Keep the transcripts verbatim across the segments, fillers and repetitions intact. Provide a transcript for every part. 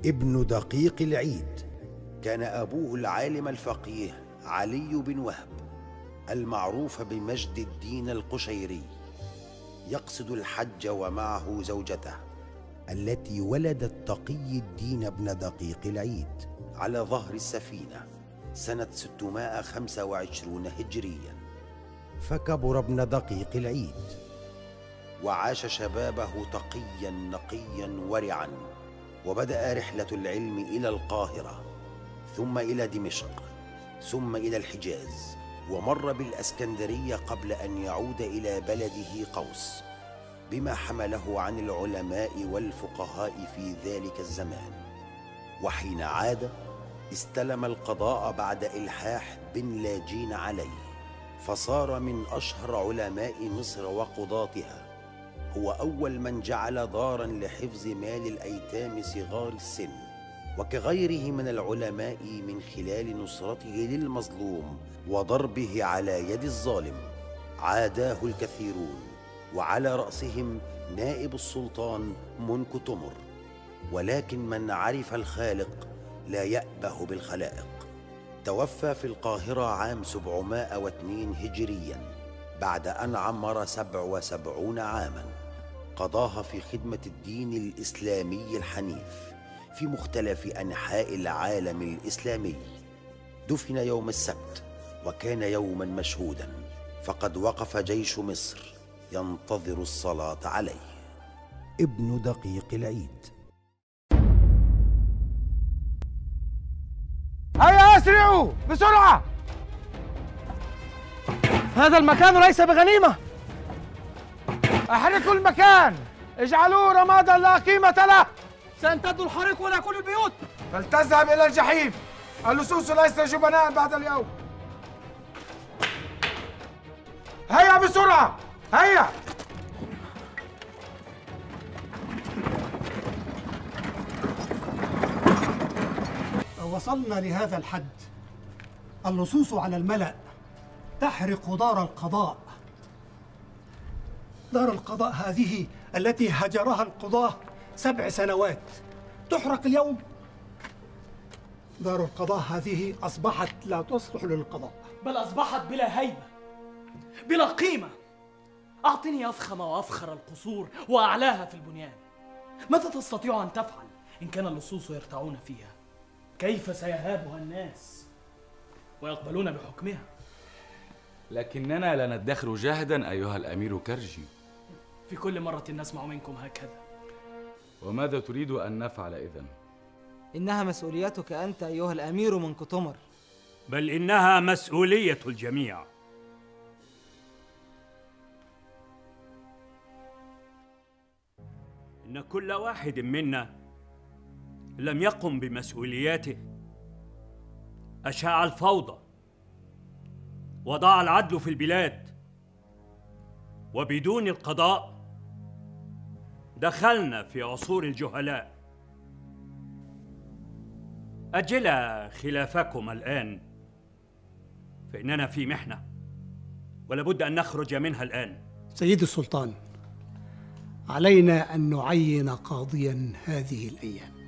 ابن دقيق العيد كان أبوه العالم الفقيه علي بن وهب المعروف بمجد الدين القشيري، يقصد الحج ومعه زوجته التي ولدت تقي الدين بن دقيق العيد على ظهر السفينة سنة ستمائة وخمسة وعشرين هجريا. فكبر ابن دقيق العيد وعاش شبابه تقيا نقيا ورعا، وبدأ رحلة العلم إلى القاهرة ثم إلى دمشق ثم إلى الحجاز، ومر بالأسكندرية قبل أن يعود إلى بلده قوس، بما حمله عن العلماء والفقهاء في ذلك الزمان. وحين عاد استلم القضاء بعد إلحاح بن لاجين عليه، فصار من أشهر علماء مصر وقضاتها. هو أول من جعل دارا لحفظ مال الأيتام صغار السن، وكغيره من العلماء من خلال نصرته للمظلوم وضربه على يد الظالم عاداه الكثيرون، وعلى رأسهم نائب السلطان منكو تمر. ولكن من عرف الخالق لا يأبه بالخلائق. توفى في القاهرة عام سبعمائة واثنين هجريا بعد أن عمر سبع وسبعون عاما، قضاها في خدمة الدين الإسلامي الحنيف في مختلف أنحاء العالم الإسلامي. دفن يوم السبت وكان يوما مشهودا، فقد وقف جيش مصر ينتظر الصلاة عليه. ابن دقيق العيد. هيا أسرعوا بسرعة، هذا المكان ليس بغنيمة. أحرقوا المكان، اجعلوه رمادا لا قيمة له. سيمتد الحريق إلى كل البيوت. فلتذهب إلى الجحيم، اللصوص ليس جبناء بعد اليوم. هيا بسرعة، هيا. وصلنا لهذا الحد، اللصوص على الملأ تحرق دار القضاء. دار القضاء هذه التي هجرها القضاة سبع سنوات تحرق اليوم. دار القضاء هذه أصبحت لا تصلح للقضاء، بل أصبحت بلا هيبة بلا قيمة. أعطني أفخم وأفخر القصور وأعلاها في البنيان. ماذا تستطيع أن تفعل إن كان اللصوص يرتعون فيها؟ كيف سيهابها الناس ويقبلون بحكمها؟ لكننا لا ندخر جهدا أيها الأمير كرجي. في كل مرة نسمع منكم هكذا. وماذا تريد أن نفعل إذن؟ إنها مسؤوليتك أنت أيها الأمير منكو تمر. بل إنها مسؤولية الجميع. إن كل واحد منا لم يقم بمسؤولياته، أشاع الفوضى وضاع العدل في البلاد، وبدون القضاء دخلنا في عصور الجهلاء. أجل خلافكم الآن، فإننا في محنة ولابد أن نخرج منها الآن. سيدي السلطان، علينا أن نعين قاضيا هذه الأيام.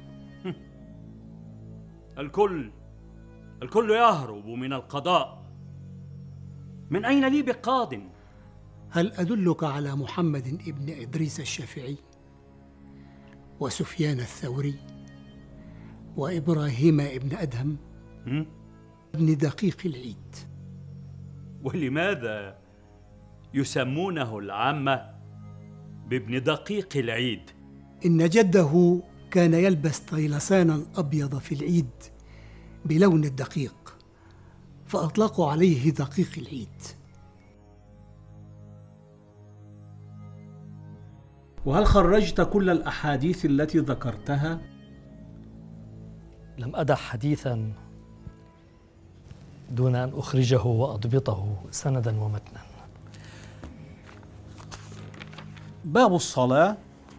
الكل الكل يهرب من القضاء. من أين لي بقاض؟ هل أدلك على محمد ابن إدريس الشافعي وسفيان الثوري وإبراهيم ابن أدهم ابن دقيق العيد؟ ولماذا يسمونه العامة بابن دقيق العيد؟ إن جده كان يلبس طيلسانا أبيض في العيد بلون الدقيق، فأطلقوا عليه دقيق العيد. وهل خرجت كل الأحاديث التي ذكرتها؟ لم أدع حديثا دون أن أخرجه وأضبطه سندا ومتنا. باب الصلاة،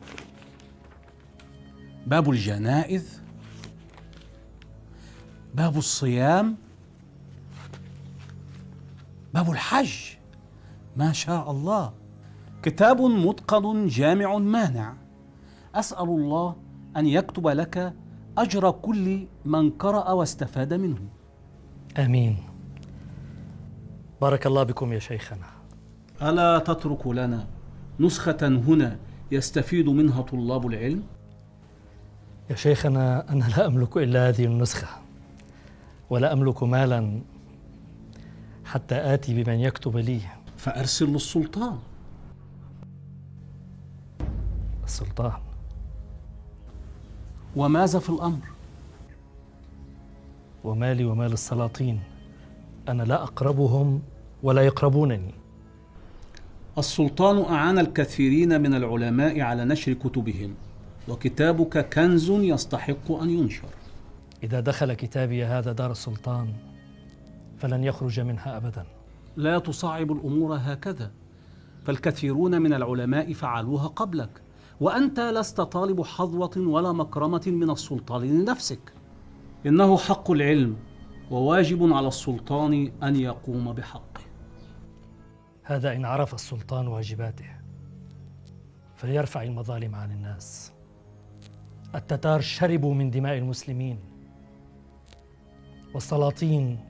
باب الجنائز، باب الصيام، باب الحج. ما شاء الله، كتاب متقن جامع مانع. أسأل الله أن يكتب لك أجر كل من قرأ واستفاد منه. آمين. بارك الله بكم يا شيخنا. ألا تترك لنا نسخة هنا يستفيد منها طلاب العلم؟ يا شيخنا، أنا لا أملك إلا هذه النسخة، ولا أملك مالا حتى آتي بمن يكتب لي. فأرسل للسلطان. السلطان؟ وماذا في الأمر؟ ومالي ومال السلاطين، أنا لا أقربهم ولا يقربونني. السلطان أعان الكثيرين من العلماء على نشر كتبهم، وكتابك كنز يستحق أن ينشر. إذا دخل كتابي هذا دار السلطان فلن يخرج منها أبدا. لا تصعب الأمور هكذا، فالكثيرون من العلماء فعلوها قبلك، وأنت لست طالب حظوة ولا مكرمة من السلطان لنفسك. إنه حق العلم، وواجب على السلطان أن يقوم بحقه. هذا إن عرف السلطان واجباته، فليرفع المظالم عن الناس. التتار شربوا من دماء المسلمين، والسلاطين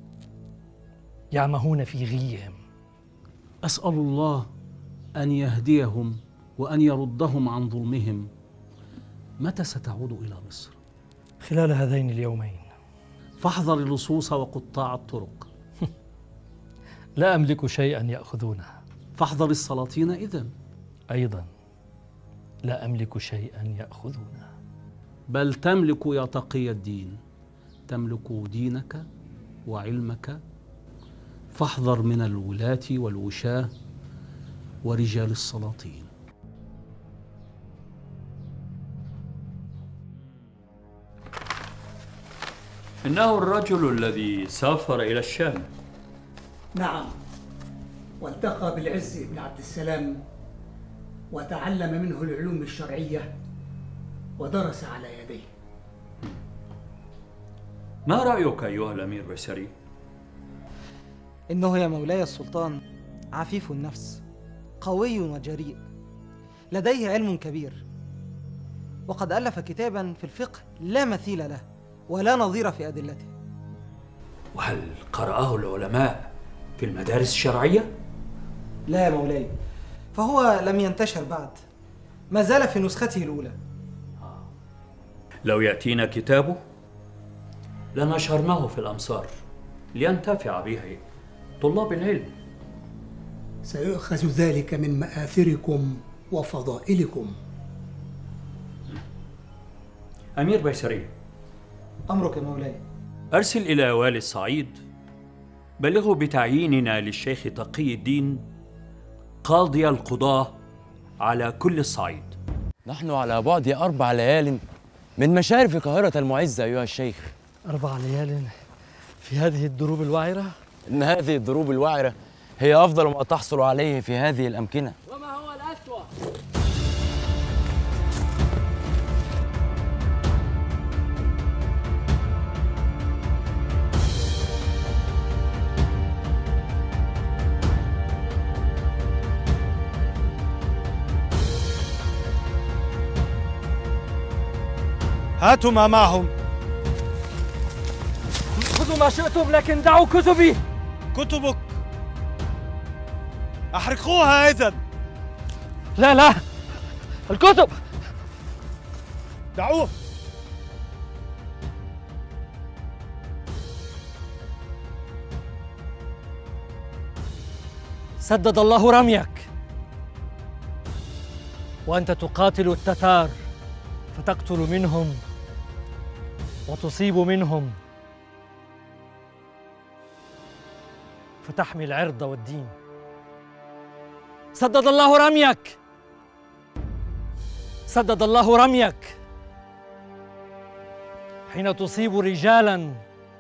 يعمهون في غيهم. أسأل الله أن يهديهم وأن يردهم عن ظلمهم. متى ستعود إلى مصر؟ خلال هذين اليومين. فاحذر اللصوص وقطاع الطرق. لا أملك شيئا يأخذونه. فاحذر السلاطين إذن. أيضا لا أملك شيئا يأخذونه. بل تملك يا تقي الدين، تملك دينك وعلمك. فاحذر من الولاة والوشاة ورجال السلاطين. إنه الرجل الذي سافر إلى الشام. نعم، والتقى بالعز بن عبد السلام وتعلم منه العلوم الشرعية ودرس على يديه. ما رأيك أيها الأمير بيسري؟ إنه يا مولاي السلطان عفيف النفس، قوي وجريء، لديه علم كبير، وقد ألف كتابا في الفقه لا مثيل له ولا نظير في أدلته. وهل قرأه العلماء في المدارس الشرعية؟ لا يا مولاي، فهو لم ينتشر بعد، ما زال في نسخته الأولى. لو يأتينا كتابه لنشرناه في الأمصار لينتفع به طلاب العلم. سيؤخذ ذلك من مآثركم وفضائلكم. أمير بيسري، أمرك يا مولاي. أرسل إلى والي الصعيد بلغوا بتعييننا للشيخ تقي الدين قاضي القضاة على كل الصعيد. نحن على بعد أربع ليال من مشارف القاهرة المعزة أيها الشيخ. أربع ليال في هذه الدروب الوعرة؟ إن هذه الدروب الوعرة هي أفضل ما تحصل عليه في هذه الأمكنة. وما هو الأسوأ؟ هاتوا ما معهم. خذوا ما شئتم لكن دعوا كتبي. كتبك أحرقوها إذن. لا لا، الكتب دعوه. سدد الله رميك، وأنت تقاتل التتار فتقتل منهم وتصيب منهم، فتحمي العرض والدين. سدد الله رميك، سدد الله رميك حين تصيب رجالا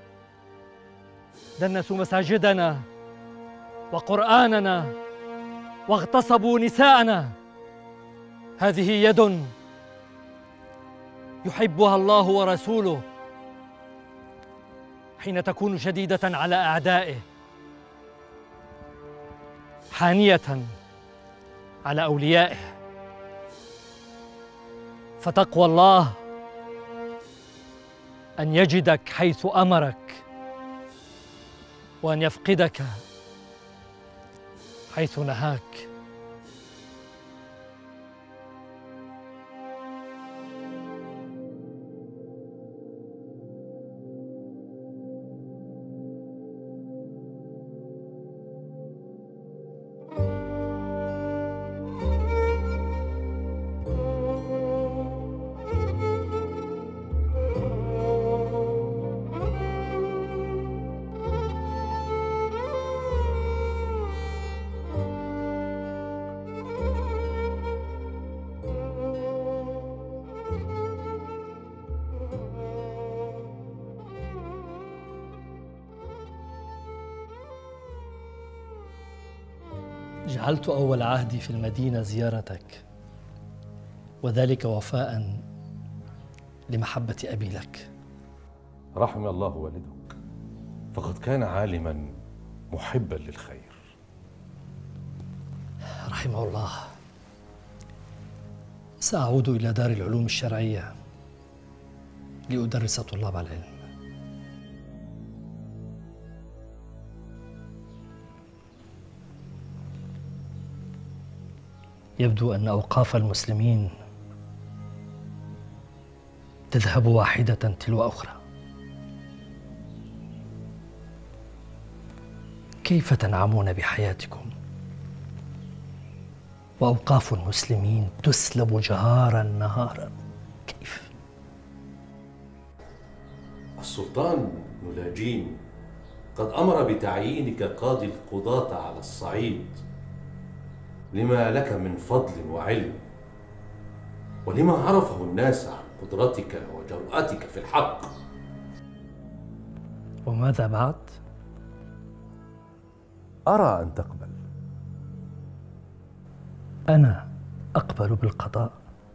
دنسوا مساجدنا وقرآننا واغتصبوا نساءنا. هذه يد يحبها الله ورسوله حين تكون شديدة على أعدائه، حانية على أوليائه. فتقوى الله أن يجدك حيث أمرك، وأن يفقدك حيث نهاك. جعلت أول عهدي في المدينة زيارتك، وذلك وفاء لمحبة أبي لك. رحم الله والدك، فقد كان عالما محبا للخير. رحمه الله. سأعود إلى دار العلوم الشرعية لأدرس طلاب العلم. يبدو أن أوقاف المسلمين تذهب واحدة تلو أخرى. كيف تنعمون بحياتكم وأوقاف المسلمين تسلب جهارا نهارا؟ كيف؟ السلطان نلاجين قد أمر بتعيينك قاضي القضاة على الصعيد، لما لك من فضل وعلم، ولما عرفه الناس عن قدرتك وجرأتك في الحق. وماذا بعد؟ أرى أن تقبل. أنا أقبل بالقضاء؟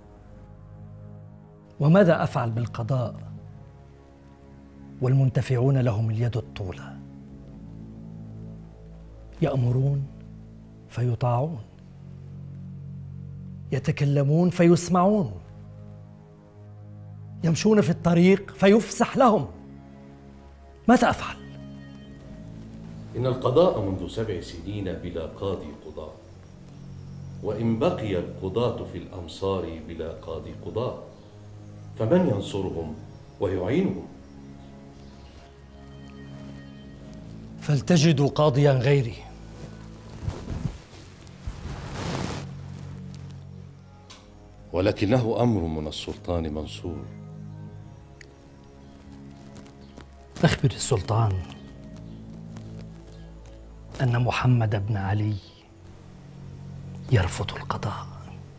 وماذا أفعل بالقضاء والمنتفعون لهم اليد الطولى؟ يأمرون فيطاعون، يتكلمون فيسمعون، يمشون في الطريق فيفسح لهم. ماذا أفعل؟ إن القضاء منذ سبع سنين بلا قاضي قضاء، وإن بقي القضاة في الأمصار بلا قاضي قضاء، فمن ينصرهم ويعينهم؟ فلتجدوا قاضيا غيري. ولكنه أمر من السلطان منصور. أخبر السلطان أن محمد بن علي يرفض القضاء.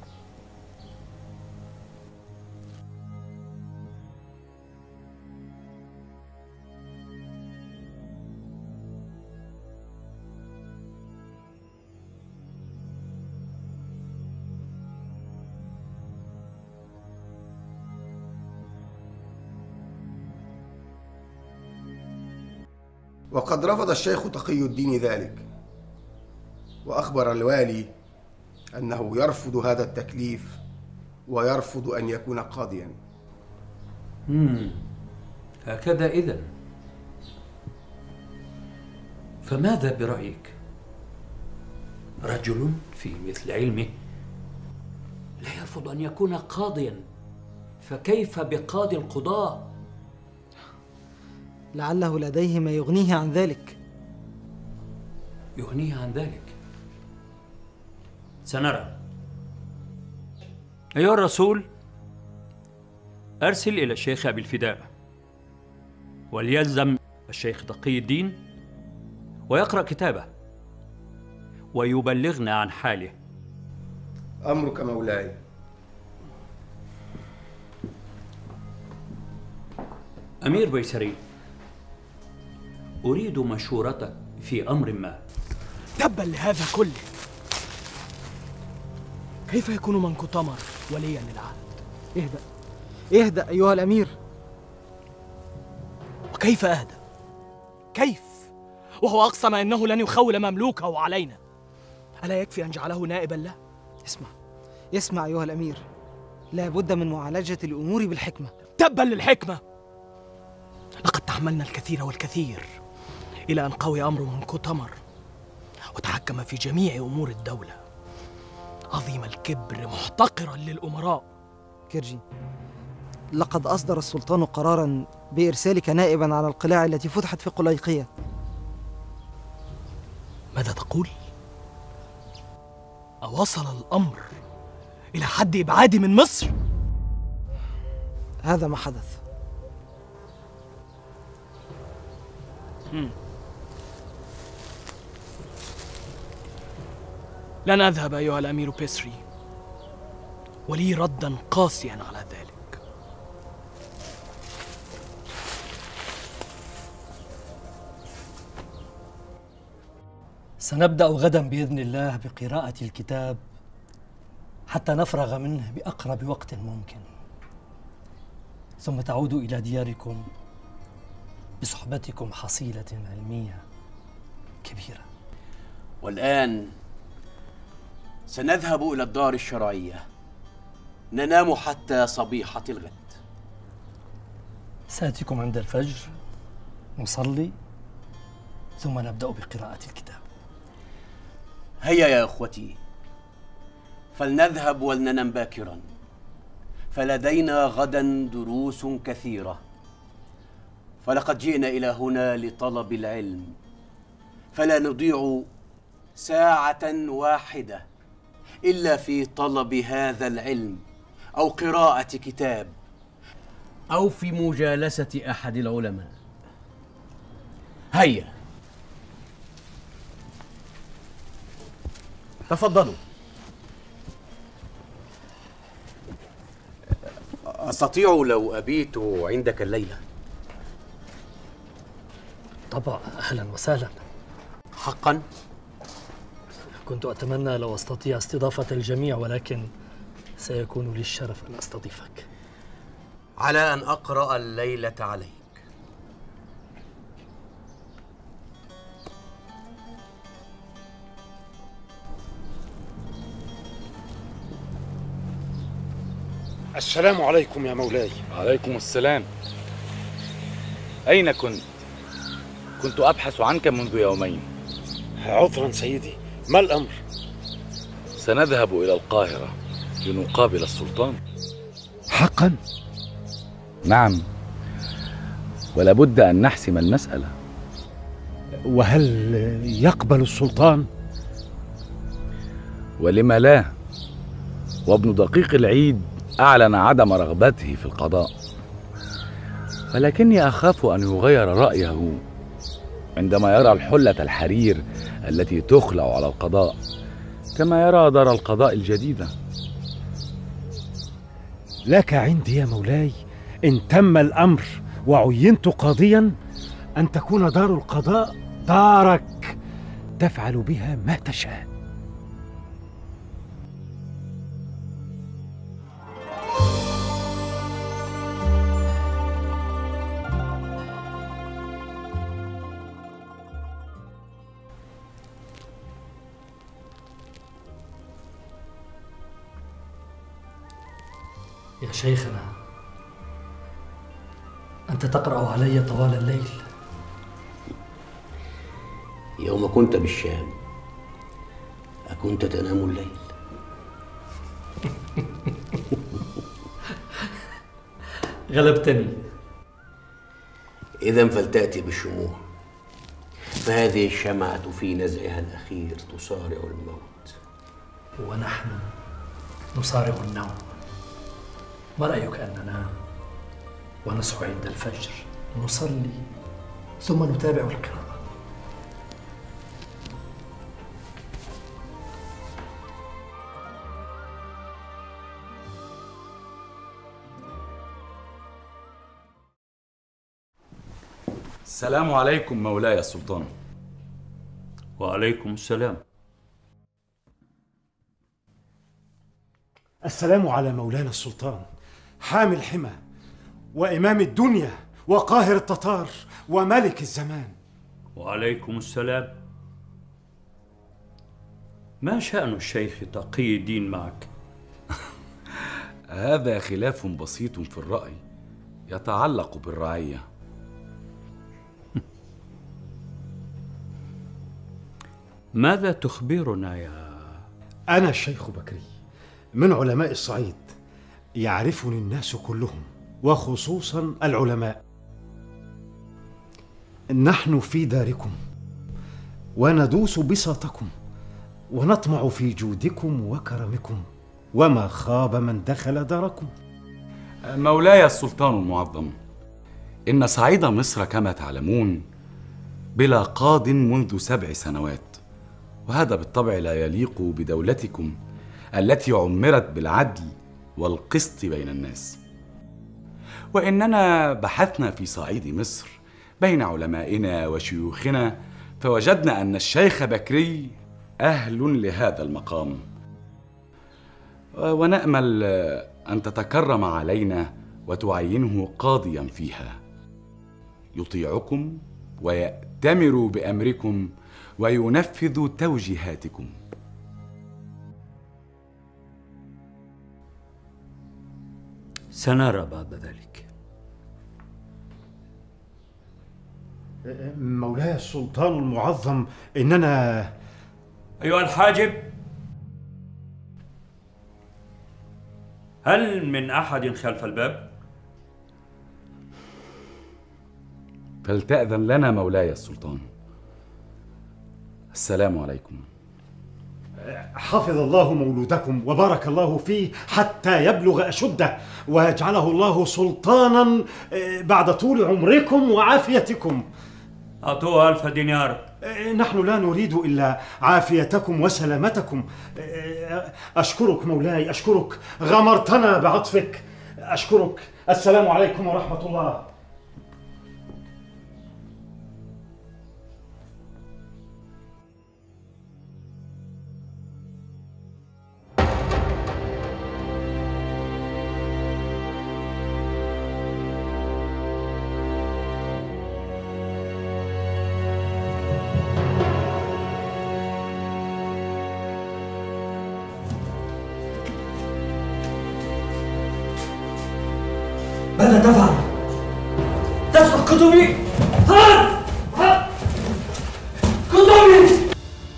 وقد رفض الشيخ تقي الدين ذلك، وأخبر الوالي أنه يرفض هذا التكليف ويرفض أن يكون قاضيا. مم. هكذا إذن. فماذا برأيك؟ رجل في مثل علمه لا يرفض أن يكون قاضيا، فكيف بقاضي القضاة؟ لعله لديه ما يغنيه عن ذلك. يغنيه عن ذلك؟ سنرى. أيها الرسول، أرسل إلى الشيخ أبي الفداء وليلزم الشيخ تقي الدين ويقرأ كتابه ويبلغنا عن حاله. أمرك مولاي. أمير بيسري، أريد مشورتك في أمر ما. تبا لهذا كله. كيف يكون منكتمر وليا للعهد؟ اهدأ اهدأ أيها الأمير. وكيف أهدأ؟ كيف؟ وهو أقسم أنه لن يخول مملوكه علينا. ألا يكفي أن جعله نائبا له؟ اسمع اسمع أيها الأمير، لا بد من معالجة الأمور بالحكمة. تبا للحكمة. تحملنا الكثير والكثير إلى أن قوي أمره من كتمر وتحكم في جميع أمور الدولة. عظيم الكبر محتقرا للأمراء. كيرجي، لقد أصدر السلطان قرارا بإرسالك نائبا على القلاع التي فتحت في قليقية. ماذا تقول؟ أوصل الأمر إلى حد إبعادي من مصر؟ هذا ما حدث. مم. لن أذهب أيها الأمير بيسري، ولي ردا قاسيا على ذلك. سنبدأ غدا بإذن الله بقراءة الكتاب حتى نفرغ منه بأقرب وقت ممكن، ثم تعودوا إلى دياركم بصحبتكم حصيلة علمية كبيرة. والآن سنذهب إلى الدار الشرعية، ننام حتى صبيحة الغد. سآتيكم عند الفجر، نصلي، ثم نبدأ بقراءة الكتاب. هيا يا أخوتي، فلنذهب ولننم باكرا، فلدينا غدا دروس كثيرة، فلقد جئنا إلى هنا لطلب العلم، فلا نضيع ساعة واحدة إلا في طلب هذا العلم أو قراءة كتاب أو في مجالسة أحد العلماء. هيا تفضلوا. أستطيع لو أبيت عندك الليلة؟ طبعا، أهلا وسهلا. حقا؟ كنت أتمنى لو أستطيع استضافة الجميع، ولكن سيكون لي الشرف أن أستضيفك. على أن أقرأ الليلة عليك. السلام عليكم يا مولاي. عليكم السلام. أين كنت؟ كنت أبحث عنك منذ يومين. عذرا سيدي، ما الأمر؟ سنذهب إلى القاهرة لنقابل السلطان. حقا؟ نعم، ولابد أن نحسم المسألة. وهل يقبل السلطان؟ ولم لا؟ وابن دقيق العيد أعلن عدم رغبته في القضاء، ولكني أخاف أن يغير رأيه عندما يرى الحلة الحرير التي تخلع على القضاء، كما يرى دار القضاء الجديدة. لك عندي يا مولاي، إن تم الأمر وعينت قاضيا، أن تكون دار القضاء دارك تفعل بها ما تشاء. يا شيخنا، أنت تقرأ علي طوال الليل. يوم كنت بالشام أكنت تنام الليل؟ غلبتني. إذن فلتأتي بالشموع، فهذه الشمعة في نزعها الأخير تصارع الموت. ونحن نصارع النوم. ما رأيك أن ننام ونصحو عند الفجر، نصلي، ثم نتابع القراءة؟ السلام عليكم مولاي السلطان. وعليكم السلام. السلام على مولانا السلطان، حامي الحمى وإمام الدنيا وقاهر التتار وملك الزمان. وعليكم السلام. ما شأن الشيخ تقي الدين معك؟ هذا خلاف بسيط في الرأي يتعلق بالرعية. ماذا تخبرنا يا... أنا الشيخ بكري من علماء الصعيد، يعرفني الناس كلهم وخصوصا العلماء. نحن في داركم وندوس بساطكم ونطمع في جودكم وكرمكم، وما خاب من دخل داركم. مولاي السلطان المعظم، إن صعيد مصر كما تعلمون بلا قاض منذ سبع سنوات، وهذا بالطبع لا يليق بدولتكم التي عمرت بالعدل والقسط بين الناس. وإننا بحثنا في صعيد مصر بين علمائنا وشيوخنا، فوجدنا أن الشيخ بكري أهل لهذا المقام، ونأمل أن تتكرم علينا وتعينه قاضيا فيها، يطيعكم ويأتمر بأمركم وينفذ توجيهاتكم. سنرى بعد ذلك. مولاي السلطان المعظم، إننا... أيها الحاجب، هل من أحد خلف الباب؟ فلتأذن لنا مولاي السلطان. السلام عليكم. حفظ الله مولودكم وبارك الله فيه حتى يبلغ أشده، ويجعله الله سلطانا بعد طول عمركم وعافيتكم. أعطوه ألف دينار. نحن لا نريد إلا عافيتكم وسلامتكم. أشكرك مولاي، أشكرك، غمرتنا بعطفك، أشكرك. السلام عليكم ورحمة الله. ماذا تفعل؟ تسرق كتبي! هات! هات! كتبي!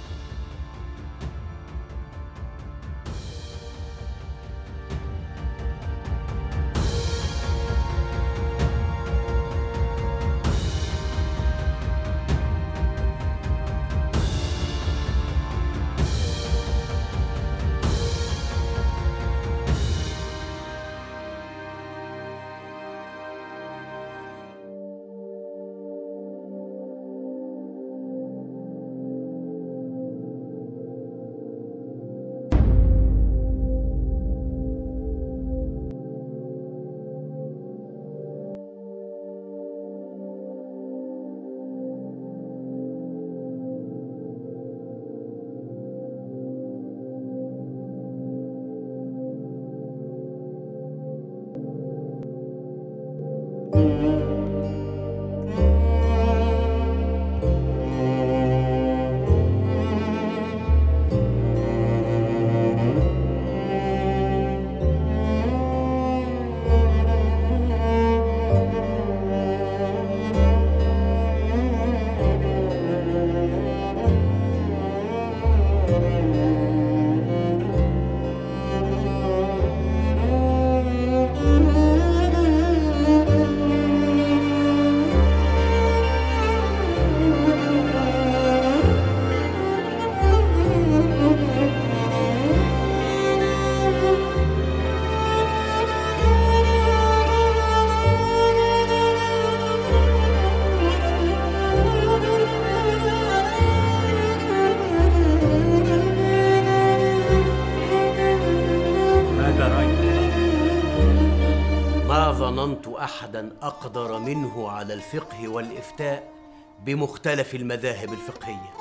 ظننت أحدا أقدر منه على الفقه والإفتاء بمختلف المذاهب الفقهية.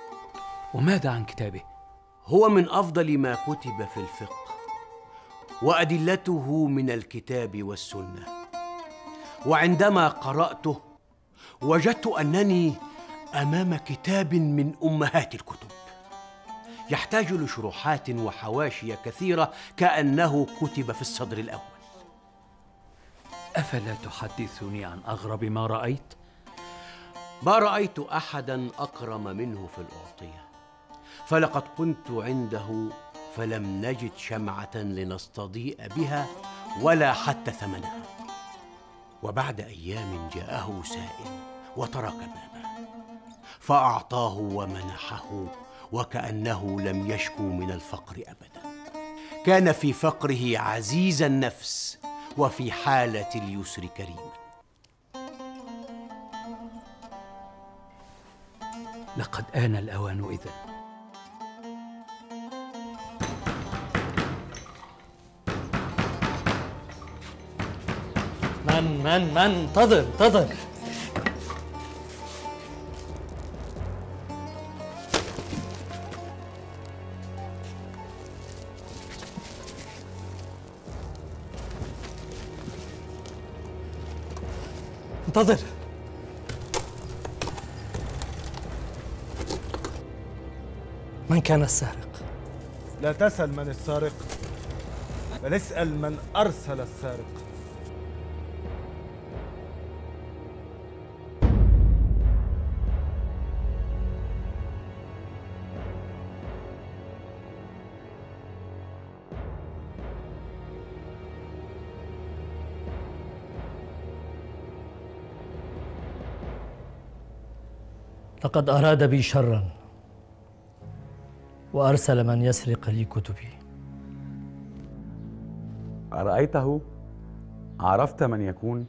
وماذا عن كتابه؟ هو من أفضل ما كتب في الفقه، وأدلته من الكتاب والسنة. وعندما قرأته وجدت أنني أمام كتاب من أمهات الكتب، يحتاج لشروحات وحواشي كثيرة كأنه كتب في الصدر الأول. أفلا تحدثني عن أغرب ما رأيت؟ ما رأيت أحدا أكرم منه في الأعطية. فلقد كنت عنده فلم نجد شمعة لنستضيء بها ولا حتى ثمنها. وبعد أيام جاءه سائل وترك بابه، فأعطاه ومنحه وكأنه لم يشكو من الفقر أبدا. كان في فقره عزيز النفس وفي حالة اليسر كريما. لقد آن الأوان إذن. من من من انتظر انتظر. انتظر. من كان السارق؟ لا تسأل من السارق، بل اسأل من أرسل السارق. لقد أراد بي شرا وأرسل من يسرق لي كتبي. أرأيته؟ عرفت من يكون؟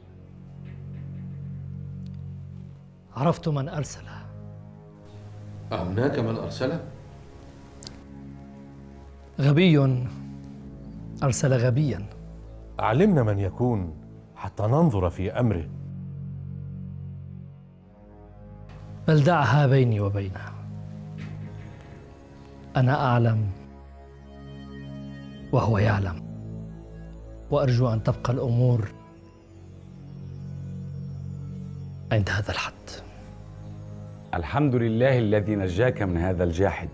عرفت من أرسله. أهناك من أرسله؟ غبي أرسل غبيا. علمنا من يكون حتى ننظر في أمره. بل دعها بيني وبينه، أنا أعلم وهو يعلم، وأرجو أن تبقى الأمور عند هذا الحد. الحمد لله الذي نجاك من هذا الجاحد.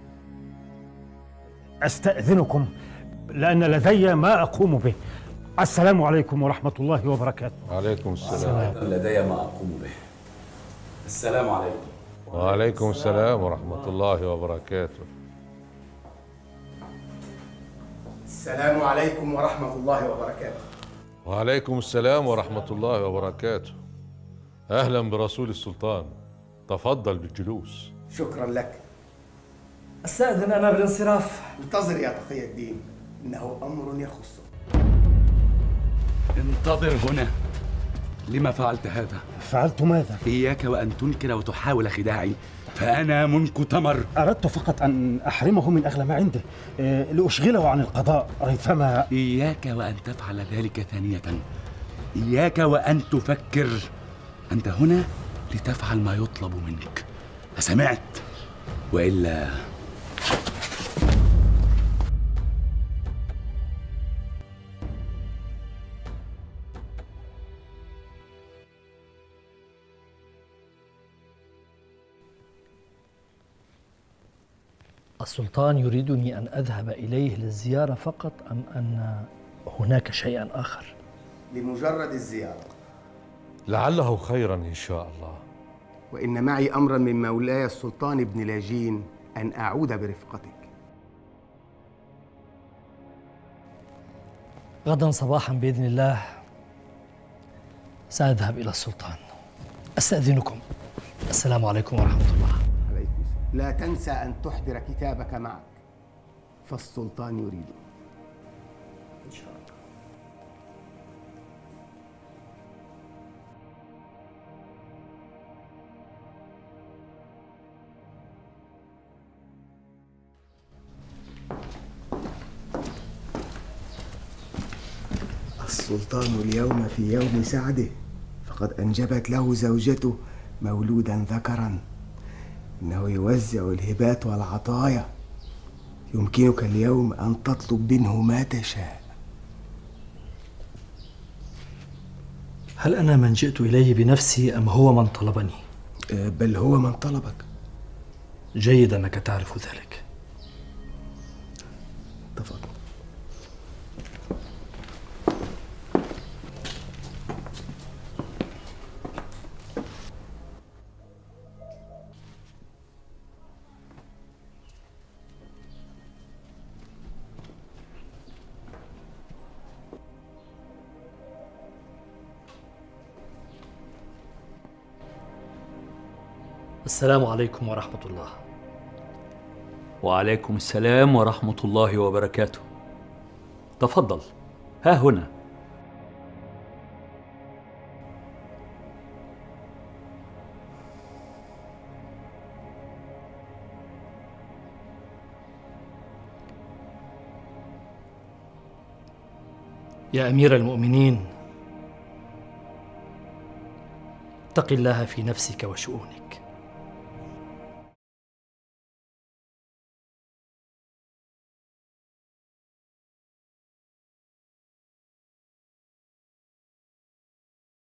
أستأذنكم لأن لدي ما أقوم به. السلام عليكم ورحمة الله وبركاته. وعليكم السلام. لدي ما أقوم به. السلام عليكم. وعليكم السلام ورحمة الله وبركاته. السلام عليكم ورحمة الله وبركاته. وعليكم السلام ورحمة الله وبركاته. أهلا برسول السلطان، تفضل بالجلوس. شكرا لك. أستأذن أنا بالانصراف. انتظر يا تقي الدين، إنه أمر يخصك. انتظر هنا. لما فعلت هذا؟ فعلت ماذا؟ إياك وأن تنكر وتحاول خداعي، فأنا منك تمر. أردت فقط أن أحرمه من أغلى ما عنده لأشغله عن القضاء ريثما. إياك وأن تفعل ذلك ثانية. إياك وأن تفكر. أنت هنا لتفعل ما يطلب منك، أسمعت؟ وإلا السلطان يريدني أن أذهب إليه للزيارة فقط، أم أن هناك شيئا آخر؟ لمجرد الزيارة. لعله خيرا إن شاء الله. وإن معي أمرا من مولاي السلطان ابن لاجين أن أعود برفقتك. غدا صباحا بإذن الله سأذهب إلى السلطان. أستأذنكم. السلام عليكم ورحمة الله. لا تنسى أن تحضر كتابك معك، فالسلطان يريده. إن شاء الله. السلطان اليوم في يوم سعده، فقد أنجبت له زوجته مولودا ذكرا. إنه يوزع الهبات والعطايا. يمكنك اليوم أن تطلب منه ما تشاء. هل أنا من جئت إليه بنفسي أم هو من طلبني؟ بل هو من طلبك. جيد أنك تعرف ذلك. تفضل. السلام عليكم ورحمة الله. وعليكم السلام ورحمة الله وبركاته. تفضل، ها هنا. يا أمير المؤمنين، اتق الله في نفسك وشؤونك،